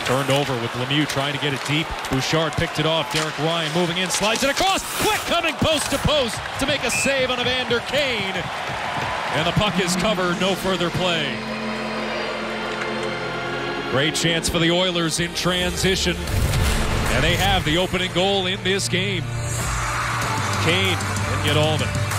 Turned over with Lemieux trying to get it deep. Bouchard picked it off. Derek Ryan moving in, slides it across. Quick coming post to post to make a save on Evander Kane. And the puck is covered, no further play. Great chance for the Oilers in transition. And they have the opening goal in this game. Kane and get Allman.